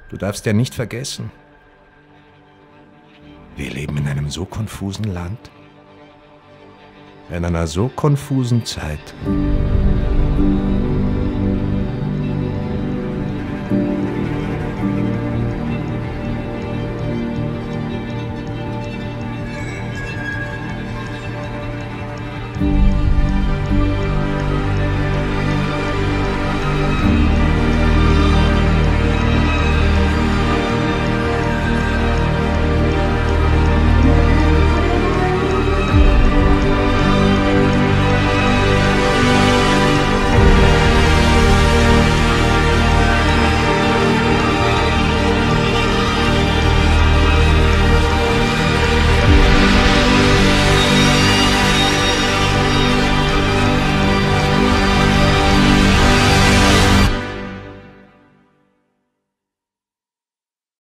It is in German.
Du darfst ja nicht vergessen, wir leben in einem so konfusen Land, in einer so konfusen Zeit.